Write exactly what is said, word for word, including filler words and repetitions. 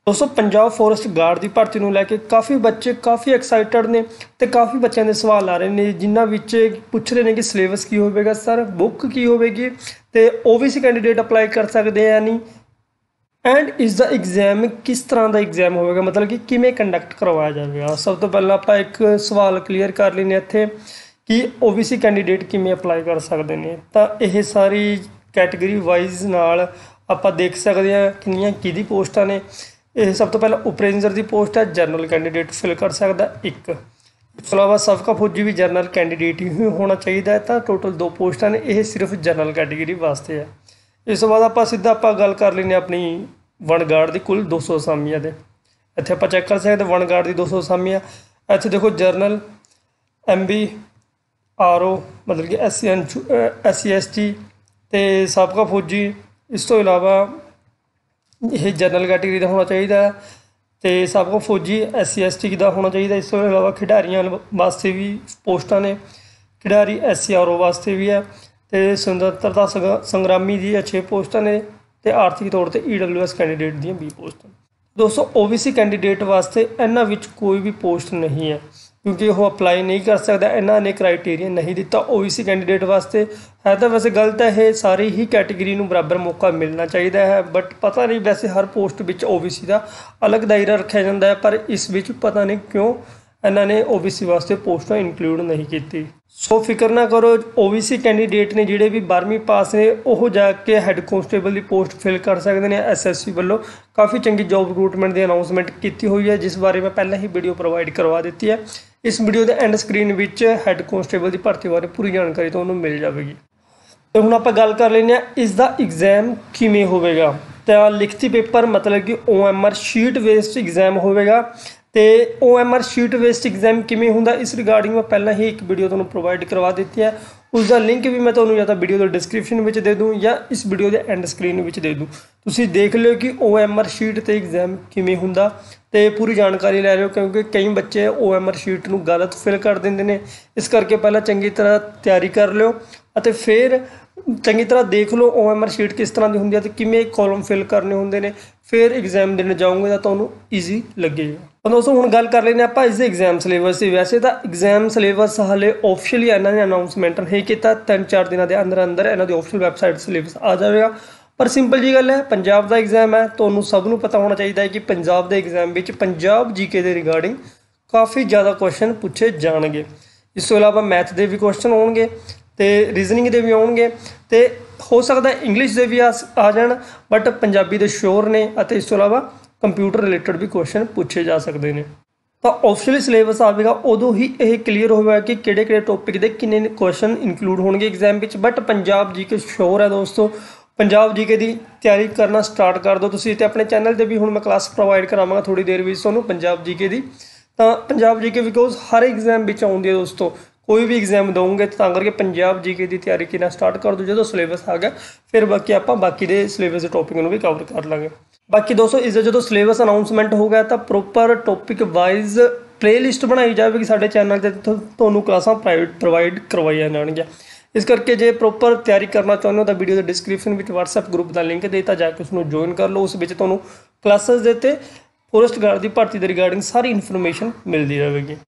दोस्तों Punjab forest guard की भर्ती ਨੂੰ ਲੈ ਕੇ काफ़ी बच्चे काफ़ी एक्साइटेड ने तो काफ़ी बच्चों के सवाल आ रहे हैं जिन्होंने विच पूछ रहे हैं कि सिलेबस की होगा सर, बुक की होगी, तो O B C candidate apply कर सकते हैं नहीं, एंड इसका एग्जाम किस तरह का एग्जाम होगा, मतलब कि किमें कंडक्ट करवाया जाएगा। सब तो पहले आप एक सवाल क्लीयर कर लेने इत्थे कि ओ बी सी कैंडीडेट किमें अप्लाई कर सकते हैं। तो यह सारी कैटेगरी वाइज नाल आप देख सकते हैं किनियां किहदी पोस्टां ने। यह सब तो पहले उप रेंजर की पोस्ट है, जनरल कैंडीडेट फिल कर सकता एक। इस तो इलावा सबका फौजी भी जनरल कैंडीडेट ही होना चाहिए है। तो टोटल दो पोस्टां ने, यह सिर्फ जनरल कैटेगरी वास्ते है। इस तो बाद आप सीधा आप गल कर लें अपनी वन गार्ड की कुल दो सौ असामियां दे। इत्थे आप चैक कर सकते वन गार्ड की दो सौ असामियां। इत्थे देखो general, M B, R O मतलब कि S C N S C S T तो सबका फौजी। इस तो इलावा यह जनरल कैटेगरी का होना चाहिए, तो सबका फौजी एस सी एस टी का होना चाहिए। इस तो इलावा खिडारियों वास्ते भी पोस्टां ने, खिडारी एस सी आर ओ वास्ते भी है, तो स्वतंत्रता संग्रामी दी छे पोस्टां ने, तो आर्थिक तौर पर ई डब्ल्यू एस कैंडीडेट दी बीस पोस्टां। दोस्तों ओ बी सी कैंडीडेट वास्ते इन्हां विच कोई भी पोस्ट नहीं है क्योंकि वह अप्लाई नहीं कर सकता, इन्होंने क्राइटेरिया नहीं दिता ओ बी सी कैंडीडेट वास्ते। है तो वैसे गलत है, ये सारी ही कैटेगरी में बराबर मौका मिलना चाहिए है, बट पता नहीं वैसे हर पोस्ट में ओ बी सी का अलग दायरा रखा जाता है, पर इस विच पता नहीं क्यों इन्होंने ओ बी सी वास्ते पोस्टां इंक्लूड नहीं की। सो फिक्र ना करो, ओ बी सी कैंडीडेट ने जिहड़े भी बारहवीं पास ने वह जाके हैड कॉन्स्टेबल की पोस्ट फिल कर सकते हैं। एस एस सी वालों काफ़ी चंगी जॉब रिक्रूटमेंट की अनाउंसमेंट की हुई है, जिस बारे में पहले ही वीडियो प्रोवाइड करवा दी है। इस वीडियो के एंड स्क्रीन में हैड कॉन्स्टेबल की भर्ती बारे पूरी जानकारी तो उन्होंने मिल जाएगी। तो हुण आपां गल कर लेंगे इसका एग्जाम किवें होवेगा। तो लिखती पेपर मतलब कि O M R sheet based exam होवेगा। तो O M R sheet based exam किमें हुंदा इस रिगार्डिंग मैं पहले ही एक वीडियो तुहानूं प्रोवाइड करवा दी है। उसका लिंक भी मैं तुहानूं या तो वीडियो के डिस्क्रिप्शन में दे दूँ या इस वीडियो के एंड स्क्रीन में दे दूँ। तुसीं देख लो कि ओ एम आर शीट ते एग्जाम किमें हुंदा ते पूरी जानकारी लै लो, क्योंकि कई बच्चे ओ एम आर शीट नूं गलत फिल कर देंदे ने। इस करके पहले चंगी तरह तैयारी कर लो और फिर चंगी तरह देख लो ओ एम आर शीट किस तरह की होंदी है, तो किमें कॉलम फिल करने होंदे ने, फिर एग्जाम देने जाओगे तो तुहानूं ईजी लगेगा। तो दोस्तों हुण गल कर लेंगे आप इसके एग्जाम सिलेबस की। वैसे तो एग्जाम सिलेबस हाले ऑफिशियली इन्होंने अनाउंसमेंट नहीं किया, तीन चार दिनों के अंदर अंदर इन्हों की ऑफिशियल वैबसाइट सिलेबस आ जाएगा। पर सिंपल जी गल है, पंजाब का एग्जाम है, तो सबनों पता होना चाहिए है कि पंजाब के एग्जाम में पंजाब जी के रिगार्डिंग काफ़ी ज़्यादा क्वेश्चन पूछे जाएंगे। इस तो इलावा मैथ के भी क्वेश्चन आउणगे, तो रीजनिंग के भी आउणगे, तो हो सकता है इंग्लिश के भी आ आ जाण, बट पंजाबी के श्योर ने। इस तो इलावा कंप्यूटर रिलेटेड भी क्वेश्चन पूछे जा सकते हैं। तो ऑफिशियली सिलेबस आएगा उदों ही यह क्लीयर होगा कि किहड़े किहड़े टॉपिक के किन्ने क्वेश्चन इंक्लूड होंगे एग्जाम में। बट पंजाब जी के श्योर है दोस्तों, पंजाब जी के की तैयारी करना स्टार्ट कर दो तुसीं। ते अपने चैनल पर भी हुण मैं क्लास प्रोवाइड करावांगा थोड़ी देर में तुहानूं पंजाब जी के की। तो पंजाब जी के बिकॉज हर एग्जाम में आउंदी है दोस्तों, कोई भी एग्जाम दोगे तो करके पंजाब जी के की तैयारी करना स्टार्ट कर दो। जो सिलेबस आ गया फिर बाकी आप बाकी के सिलेबस के टॉपिक भी कवर कर लाँगे। बाकी दोस्तों इसका जो सिलेबस अनाउंसमेंट हो गया तो proper topic wise playlist बनाई जाएगी साढ़े चैनल से, तो क्लासा प्राइवेट प्रोवाइड करवाई जाएगी। इस करके जो प्रोपर तैयारी करना चाहते हो तो वीडियो के डिस्क्रिप्शन में व्हाट्सएप ग्रुप का लिंक देता, जाके उसमें ज्वाइन कर लो। उस क्लासेस देते फॉरेस्ट गार्ड की भर्ती के रिगार्डिंग सारी इन्फॉर्मेशन मिलती रहेगी।